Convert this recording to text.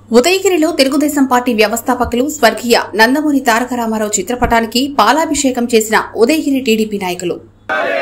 ఉదయగిరిలో Telugu Desam party వ్యవస్థాపకులు స్వర్గీయ నందమూరి తారక రామారావు చిత్రపటానికి పాలాభిషేకం చేసిన ఉదయగిరి టీడీపీ నాయకులు.